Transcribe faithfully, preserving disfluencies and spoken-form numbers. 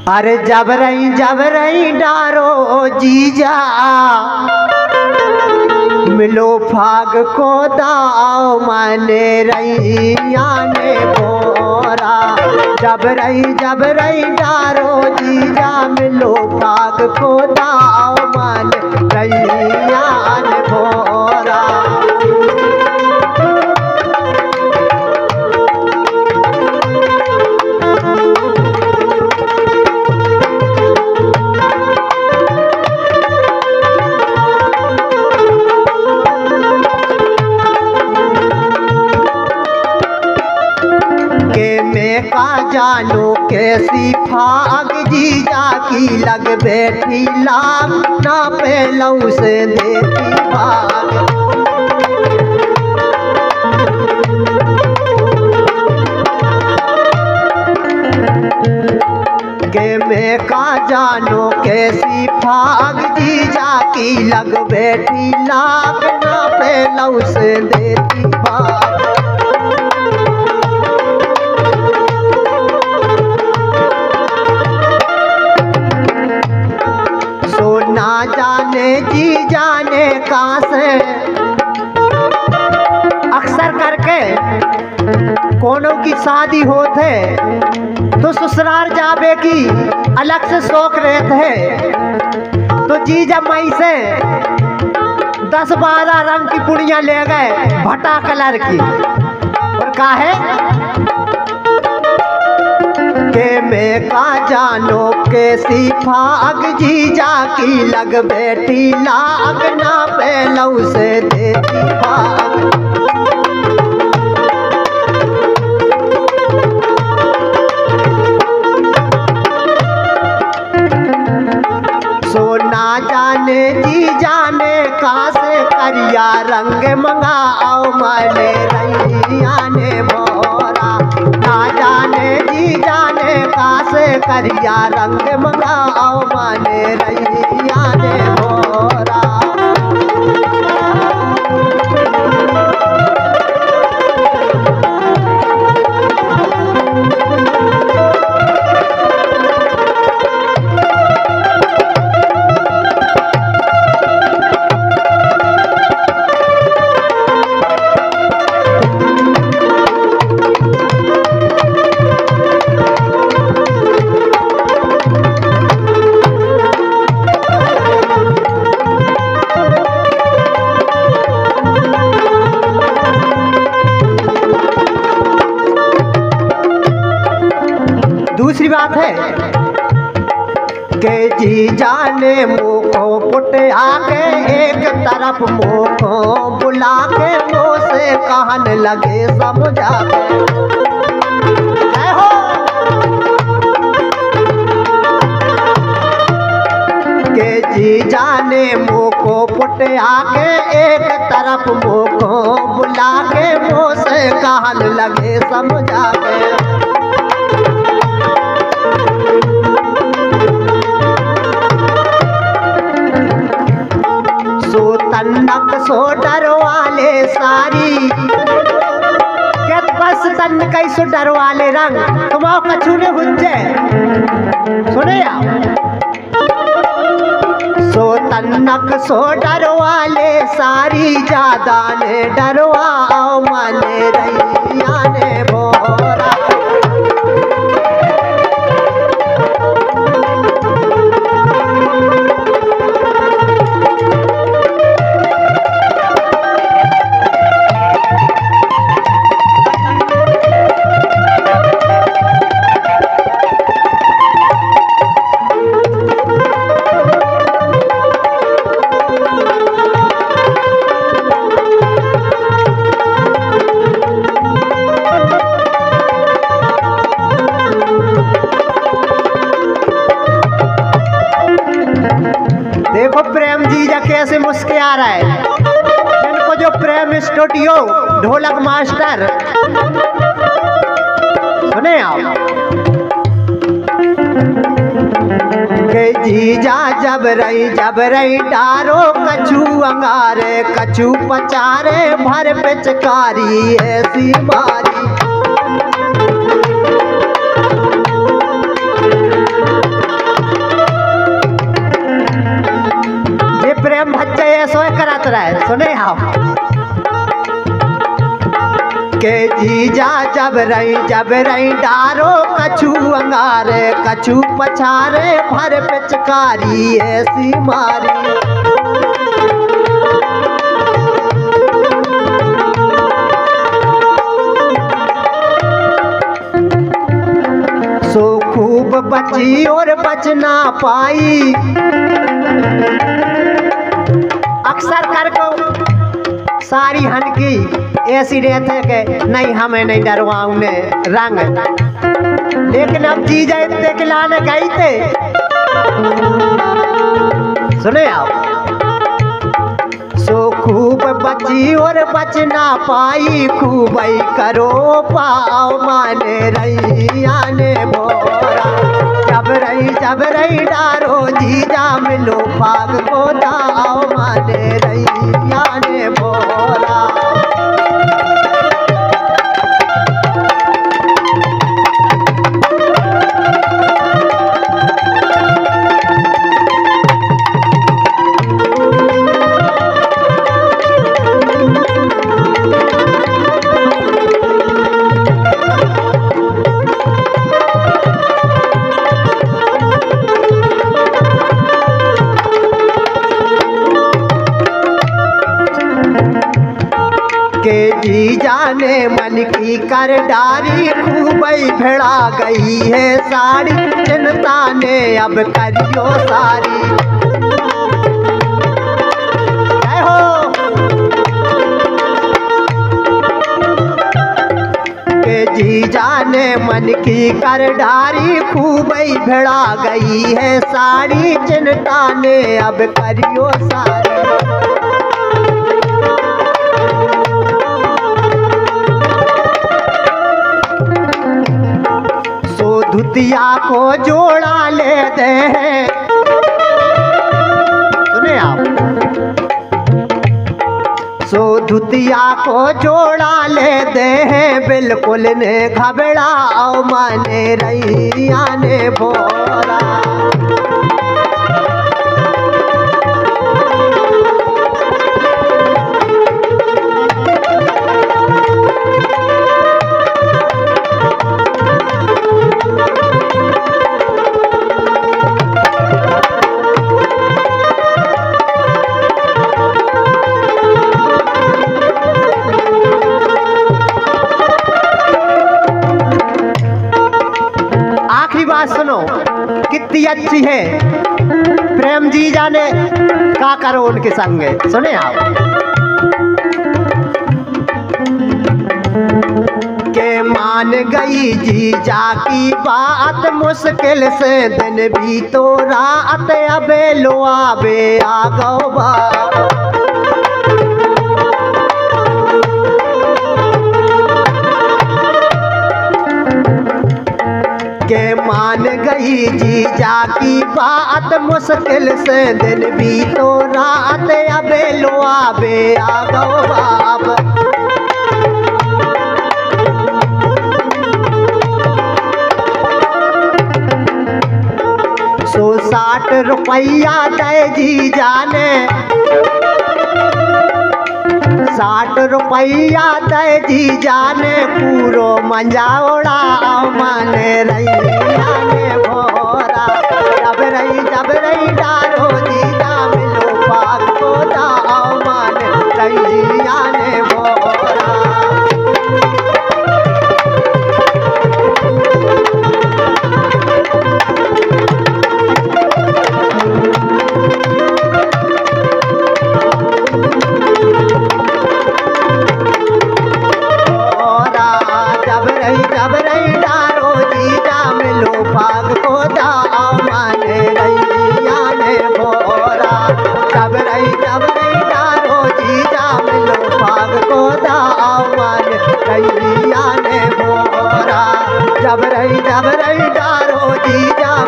अरे जब रही जब रही डारो जीजा मिलो फाग को दाव माने रैया ने बोरा। जब रही जब रही डारो जीजा मिलो फाग को दाव माने रैया ने बोरा। का जानो कैसी फाग जीजा की लग बैठी लाग ना पहलू से देती भाग। के मैं का जानो कैसी फाग जीजा की लग बैठी लाग ना पहलू से देती भाग। ना जाने जी जाने कहाँ से अक्सर करके कोनों की शादी होते तो ससुराल जाबे की अलग से शौक रहते है। तो जीजा मई से दस बारह रंग की पुड़ियाँ ले गए भटा कलर की और काहे के मैं का जानो कैसी फाग जीजा की लग बैठी लाग ना पहलू से देती भाग। सोना जाने जी जाने कहाँ से करिया रंग मंगाओ माने रैया ने बोरा। ना जाने जी जाने कहाँ से करिया रंग मंगाओ माने रैया ने बोरा। दूसरी बात है के जी जाने मुँह को पुट आके एक तरफ मुँह को बुला के मुँह से कहन लगे समझा हो। के जी जाने मुँह को पुट आके एक तरफ मुँह को बुला के मुँह से कहन लगे समझा के। तन्नक सो डर वाले सारी क्या बस तन कई सो डर वाले रंग तुम्हारा कछु ने गुंजे सुने आप। सो तन्नक सो डर वाले सारी ज्यादा ने डरवाओ माने रैया ने बोरा। देखो प्रेम जीजा कैसे मुस्के आ रहा है। इनको जो प्रेम स्टूडियो ढोलक मास्टर सुने आप के जीजा जब रही जब रही डारो कछु अंगारे कछु पचारे भर पिचकारी ऐसी मारी। जीजा जब रही जब रही डारो कछु अंगारे कछु पछारे भर पिचकारी ऐसी मारी। सो खूब बची और बच ना पाई। अक्सर कर को सारी हनकी ऐसी रहते हैं कि नहीं हमें नहीं डरवाऊं ने रंग, लेकिन अब जीजा इतने खिलाने गई थे। सुने आप। सो खूब बची और बच ना पाई खूब ही करो पाओ माने रही आने बोरा। जब रही जब रही डारो जीजा मिलो भाग को दाओ माने रही आने बोरा। के जीजा ने मन की कर डारी खूब ही भिड़ा गई है साड़ी। चिंता ने अब करियो सारी। जय हो। के जीजा ने मन की कर डारी खूब ही भिड़ा गई है साड़ी। चिंता ने अब करियो सारी। धुतिया को जोड़ा ले दे। सुने आप। सो धुतिया को जोड़ा ले दे बिल्कुल ने घबराओ माने रही आने बोरा। बात सुनो कितनी अच्छी है। प्रेम जी जाने का करो उनके संग। सुने आप। के मान गई जीजा की बात मुश्किल से दिन भी तो रात अबे लो आबे आ गो बा। के मान गई जीजा की बात मुश्किल से दिन भी तो रात अबे लो आबे आ गो बाप। सो साठ रुपया दे जीजा ने। साठ रुपया दे जीजा ने पूरो मंजाओड़ा माने रही आने भोरा। जब रही जब रही डारो जीजा मिलो पाग को दाओ माने रही आने भोरा। जब रही डारो जीजा मिलो भाग को दाओ माने रही आने भोरा। जब रही जब रही डारो जीजा मिलो भाग को दाओ माने रही आने भोरा। जब रही जब रही डारो जीजा